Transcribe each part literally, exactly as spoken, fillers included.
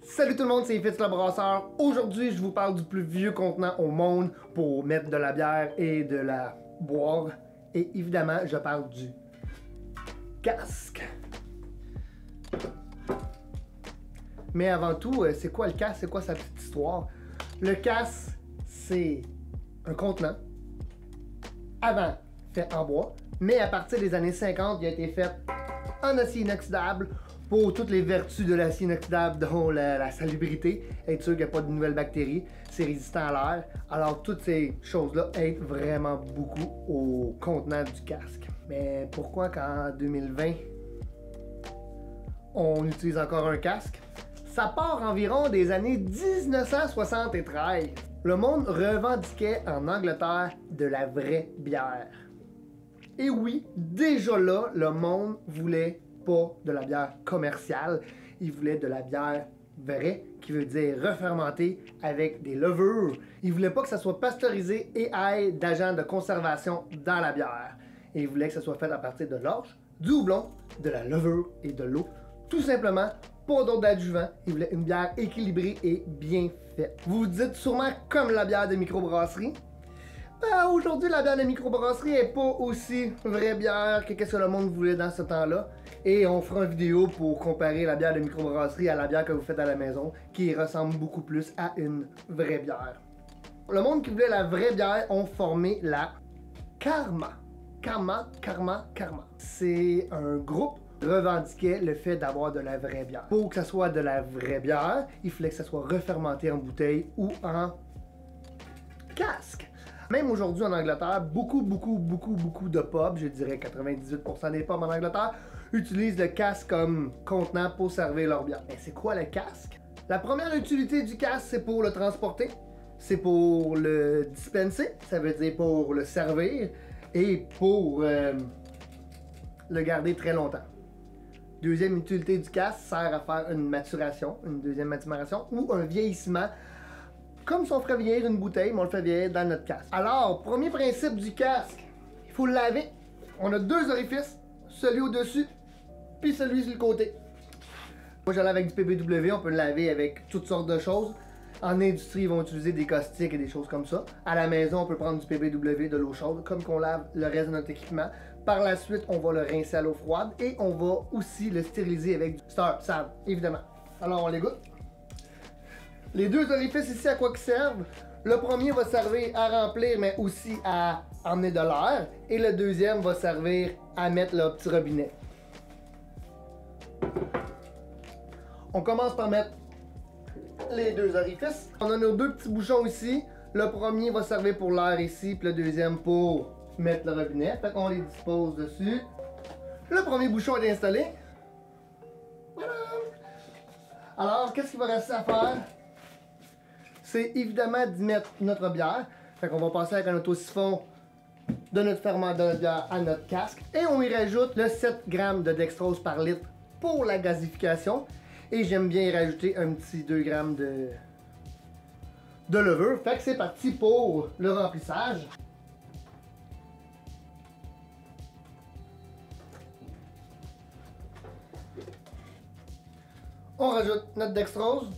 Salut tout le monde, c'est Fitz le Brasseur. Aujourd'hui, je vous parle du plus vieux contenant au monde pour mettre de la bière et de la boire. Et évidemment, je parle du casque. Mais avant tout, c'est quoi le casque? C'est quoi sa petite histoire? Le casque, c'est un contenant avant fait en bois, mais à partir des années cinquante, il a été fait en acier inoxydable pour toutes les vertus de l'acier inoxydable, dont la, la salubrité, être sûr qu'il n'y a pas de nouvelles bactéries, c'est résistant à l'air. Alors toutes ces choses-là aident vraiment beaucoup au contenant du casque. Mais pourquoi qu'en deux mille vingt, on utilise encore un casque? Ça part environ des années mille neuf cent soixante-treize. Le monde revendiquait en Angleterre de la vraie bière. Et oui, déjà là, le monde voulait pas de la bière commerciale, il voulait de la bière vraie, qui veut dire refermentée avec des levures. Il voulait pas que ça soit pasteurisé et ait d'agents de conservation dans la bière. Et il voulait que ça soit fait à partir de l'orge, du houblon, de la levure et de l'eau. Tout simplement, pas d'autres adjuvants. Il voulait une bière équilibrée et bien faite. Vous vous dites sûrement comme la bière de microbrasserie. Ben, aujourd'hui, la bière de microbrasserie est pas aussi vraie bière que qu'est-ce que le monde voulait dans ce temps-là. Et on fera une vidéo pour comparer la bière de microbrasserie à la bière que vous faites à la maison, qui ressemble beaucoup plus à une vraie bière. Le monde qui voulait la vraie bière ont formé la Karma. Karma, Karma, Karma. C'est un groupe qui revendiquait le fait d'avoir de la vraie bière. Pour que ça soit de la vraie bière, il fallait que ça soit refermenté en bouteille ou en casque. Même aujourd'hui en Angleterre, beaucoup, beaucoup, beaucoup, beaucoup de pubs, je dirais quatre-vingt-dix-huit pour cent des pubs en Angleterre, utilisent le casque comme contenant pour servir leur bière. Mais c'est quoi le casque? La première utilité du casque, c'est pour le transporter, c'est pour le dispenser, ça veut dire pour le servir, et pour euh, le garder très longtemps. Deuxième utilité du casque sert à faire une maturation, une deuxième maturation, ou un vieillissement. Comme si on ferait vieillir une bouteille, mais on le fait vieillir dans notre casque. Alors, premier principe du casque, il faut le laver. On a deux orifices, celui au-dessus, puis celui sur le côté. Moi, je lave avec du P B W, on peut le laver avec toutes sortes de choses. En industrie, ils vont utiliser des caustiques et des choses comme ça. À la maison, on peut prendre du P B W, de l'eau chaude, comme qu'on lave le reste de notre équipement. Par la suite, on va le rincer à l'eau froide et on va aussi le stériliser avec du Star Sable, évidemment. Alors, on l'égoutte. Les deux orifices ici, à quoi qu'ils servent? Le premier va servir à remplir, mais aussi à emmener de l'air. Et le deuxième va servir à mettre le petit robinet. On commence par mettre les deux orifices. On a nos deux petits bouchons ici. Le premier va servir pour l'air ici, puis le deuxième pour mettre le robinet. Fait qu'on les dispose dessus. Le premier bouchon est installé. Voilà. Alors, qu'est-ce qu'il va rester à faire? C'est évidemment d'y mettre notre bière. Fait qu'on va passer avec un autosiphon de notre ferment de notre bière à notre casque. Et on y rajoute le sept grammes de dextrose par litre pour la gasification. Et j'aime bien y rajouter un petit deux grammes de, de levure. Fait que c'est parti pour le remplissage. On rajoute notre dextrose.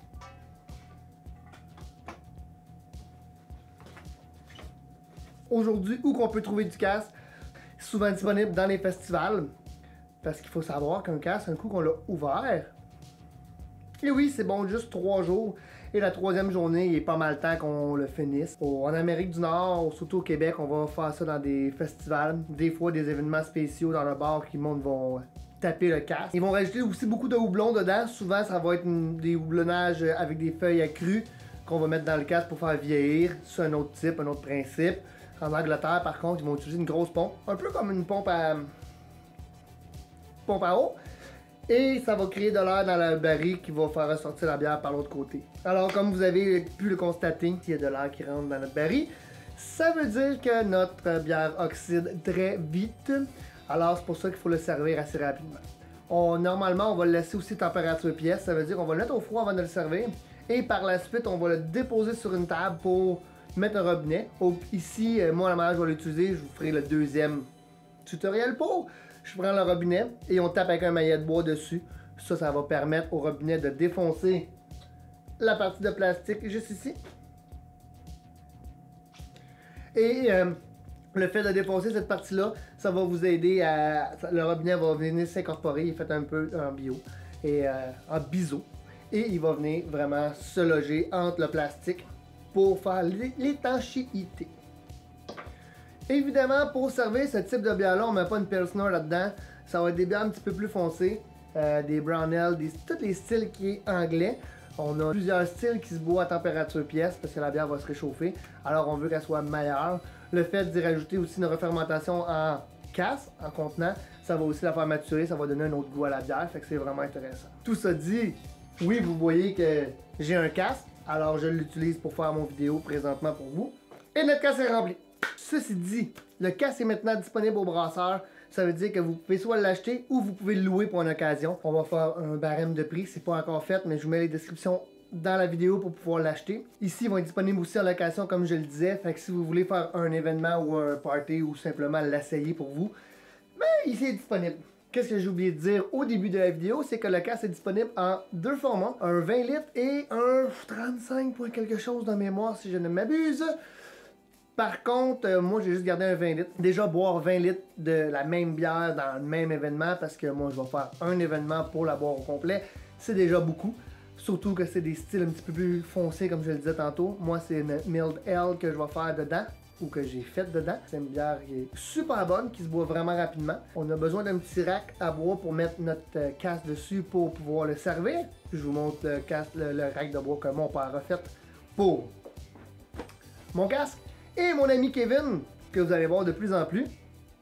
Aujourd'hui, où qu'on peut trouver du casque, c'est souvent disponible dans les festivals. Parce qu'il faut savoir qu'un casque, un coup qu'on l'a ouvert, et oui, c'est bon juste trois jours. Et la troisième journée, il est pas mal temps qu'on le finisse. Au, en Amérique du Nord, surtout au Québec, on va faire ça dans des festivals. Des fois, des événements spéciaux dans le bar qui le monde vont taper le casque. Ils vont rajouter aussi beaucoup de houblon dedans. Souvent, ça va être une, des houblonnages avec des feuilles accrues qu'on va mettre dans le casque pour faire vieillir. C'est un autre type, un autre principe. En Angleterre, par contre, ils vont utiliser une grosse pompe, un peu comme une pompe à pompe à eau, et ça va créer de l'air dans la barrique qui va faire ressortir la bière par l'autre côté. Alors, comme vous avez pu le constater, s'il y a de l'air qui rentre dans notre barrique, ça veut dire que notre bière oxyde très vite. Alors, c'est pour ça qu'il faut le servir assez rapidement. On, normalement, on va le laisser aussi température pièce, ça veut dire qu'on va le mettre au froid avant de le servir, et par la suite, on va le déposer sur une table pour mettre un robinet. Au, ici, moi, la manière je vais l'utiliser, je vous ferai le deuxième tutoriel pour. Je prends le robinet et on tape avec un maillet de bois dessus. Ça, ça va permettre au robinet de défoncer la partie de plastique juste ici. Et euh, le fait de défoncer cette partie-là, ça va vous aider à... Le robinet va venir s'incorporer, il est fait un peu en bio, et euh, en biseau. Et il va venir vraiment se loger entre le plastique pour faire l'étanchéité. Évidemment, pour servir ce type de bière-là, on ne met pas une Pilsner là-dedans. Ça va être des bières un petit peu plus foncées, euh, des Brown Ale, des, tous les styles qui est anglais. On a plusieurs styles qui se boivent à température pièce parce que la bière va se réchauffer. Alors on veut qu'elle soit meilleure. Le fait d'y rajouter aussi une refermentation en casse, en contenant, ça va aussi la faire maturer, ça va donner un autre goût à la bière, fait que c'est vraiment intéressant. Tout ça dit, oui, vous voyez que j'ai un casque, alors je l'utilise pour faire mon vidéo présentement pour vous. Et notre casque est rempli. Ceci dit, le casque est maintenant disponible au brasseur. Ça veut dire que vous pouvez soit l'acheter ou vous pouvez le louer pour une occasion. On va faire un barème de prix, c'est pas encore fait, mais je vous mets les descriptions dans la vidéo pour pouvoir l'acheter. Ici, ils vont être disponibles aussi en location, comme je le disais. Fait que si vous voulez faire un événement ou un party ou simplement l'essayer pour vous, ben ici est disponible. Qu'est-ce que j'ai oublié de dire au début de la vidéo, c'est que le casque est disponible en deux formats, un vingt litres et un trente-cinq point quelque chose de mémoire si je ne m'abuse. Par contre, euh, moi j'ai juste gardé un vingt litres. Déjà boire vingt litres de la même bière dans le même événement, parce que moi je vais faire un événement pour la boire au complet, c'est déjà beaucoup. Surtout que c'est des styles un petit peu plus foncés comme je le disais tantôt. Moi c'est une Mild Ale que je vais faire dedans, ou que j'ai faite dedans. C'est une bière qui est super bonne, qui se boit vraiment rapidement. On a besoin d'un petit rack à bois pour mettre notre euh, casque dessus pour pouvoir le servir. Je vous montre le, casque, le, le rack de bois que mon père a fait pour mon casque. Et mon ami Kevin, que vous allez voir de plus en plus.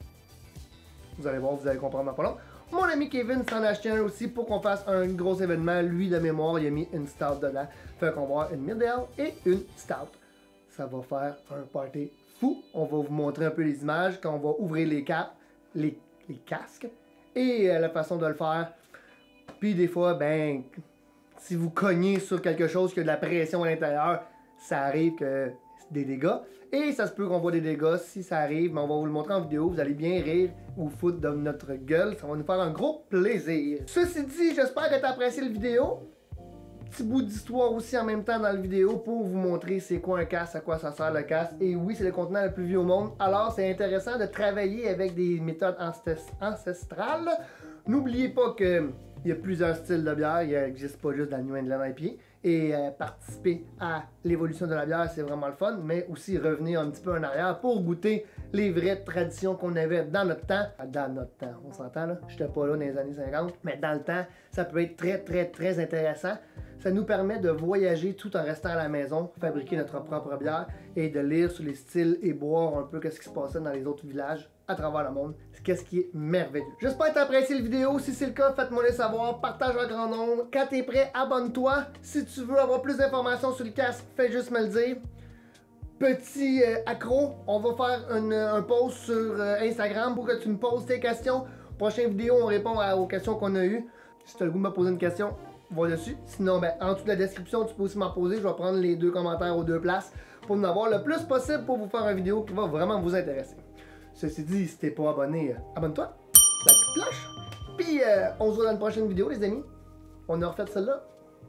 Vous allez voir, vous allez comprendre dans pas long. Mon ami Kevin s'en a acheté un aussi pour qu'on fasse un gros événement. Lui, de mémoire, il a mis une stout dedans. Fait qu'on va avoir une Mild Ale et une stout. Ça va faire un party fou. On va vous montrer un peu les images quand on va ouvrir les capes, les, les casques. Et euh, la façon de le faire. Puis des fois, ben, si vous cognez sur quelque chose qui a de la pression à l'intérieur, ça arrive que des dégâts. Et ça se peut qu'on voit des dégâts si ça arrive, mais on va vous le montrer en vidéo. Vous allez bien rire ou foutre de notre gueule. Ça va nous faire un gros plaisir. Ceci dit, j'espère que tu as apprécié la vidéo. Petit bout d'histoire aussi en même temps dans la vidéo pour vous montrer c'est quoi un casque, à quoi ça sert le casque. Et oui, c'est le contenant le plus vieux au monde. Alors, c'est intéressant de travailler avec des méthodes ancestrales. N'oubliez pas que il y a plusieurs styles de bière, il n'existe pas juste de la New England I P A. Et euh, participer à l'évolution de la bière, c'est vraiment le fun, mais aussi revenir un petit peu en arrière pour goûter les vraies traditions qu'on avait dans notre temps. Dans notre temps, on s'entend là, j'étais pas là dans les années cinquante, mais dans le temps, ça peut être très très très intéressant. Ça nous permet de voyager tout en restant à la maison, fabriquer notre propre bière et de lire sur les styles et boire un peu ce qui se passait dans les autres villages à travers le monde. Qu'est-ce qui est merveilleux. J'espère que tu as apprécié la vidéo. Si c'est le cas, faites-moi le savoir. Partage en grand nombre. Quand tu es prêt, abonne-toi. Si tu veux avoir plus d'informations sur le casque, fais juste me le dire. Petit euh, accro, on va faire une, un post sur euh, Instagram pour que tu me poses tes questions. Prochaine vidéo, on répond à, aux questions qu'on a eues. Si tu as le goût de me poser une question, va dessus. Sinon, ben, en dessous de la description, tu peux aussi m'en poser. Je vais prendre les deux commentaires aux deux places pour en avoir le plus possible pour vous faire une vidéo qui va vraiment vous intéresser. Ceci dit, si t'es pas abonné, euh, abonne-toi, la petite cloche. Puis euh, on se voit dans une prochaine vidéo, les amis. On a refait celle-là.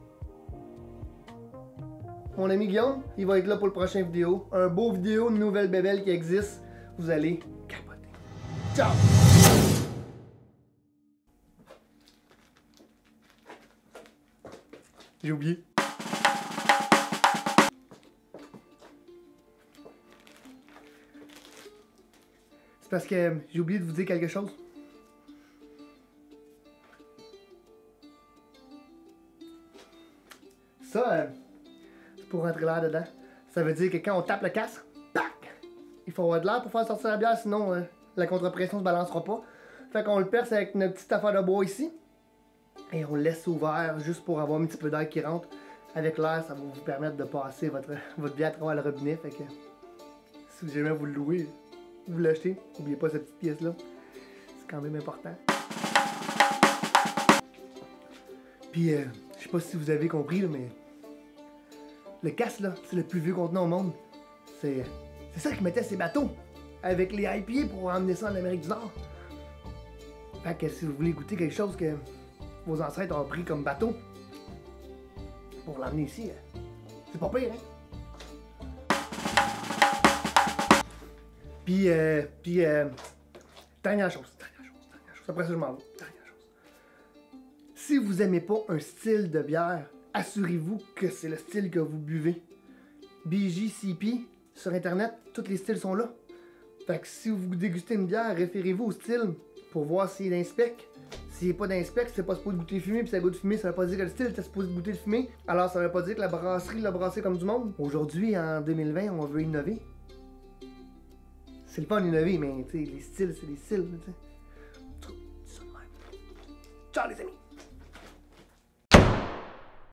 Mon ami Guillaume, il va être là pour le prochain vidéo. Un beau vidéo, une nouvelle bébelle qui existe. Vous allez capoter. Ciao! J'ai oublié. Parce que j'ai oublié de vous dire quelque chose. Ça, euh, c'est pour rentrer l'air dedans. Ça veut dire que quand on tape le casque, tac! Il faut avoir de l'air pour faire sortir la bière, sinon euh, la contre-pression se balancera pas. Fait qu'on le perce avec notre petite affaire de bois ici. Et on le laisse ouvert juste pour avoir un petit peu d'air qui rentre. Avec l'air, ça va vous permettre de passer votre, votre bière à travers le robinet. Fait que si jamais vous le louez, vous l'achetez, n'oubliez pas cette petite pièce-là. C'est quand même important. Puis, euh, je sais pas si vous avez compris, là, mais le casque, là, c'est le plus vieux contenant au monde. C'est ça qui mettait ces bateaux avec les I P A pour emmener ça en Amérique du Nord. Fait que si vous voulez goûter quelque chose que vos ancêtres ont pris comme bateau, pour l'emmener ici. euh, C'est pas pire, hein? Puis, euh, puis, euh, dernière chose, dernière chose, dernière chose. Après ça, je m'en vais. Dernière chose. Si vous aimez pas un style de bière, assurez-vous que c'est le style que vous buvez. B J C P, sur Internet, tous les styles sont là. Fait que si vous dégustez une bière, référez-vous au style pour voir s'il est d'inspect. S'il n'est pas d'inspect, c'est pas supposé goûter fumé, puis ça goûte fumé, ça veut pas dire que le style était supposé goûter le fumé. Alors ça veut pas dire que la brasserie l'a brassé comme du monde. Aujourd'hui, en deux mille vingt, on veut innover. C'est le fun d'innover, mais tu sais, les styles, c'est des styles, tu sais. Ciao les amis!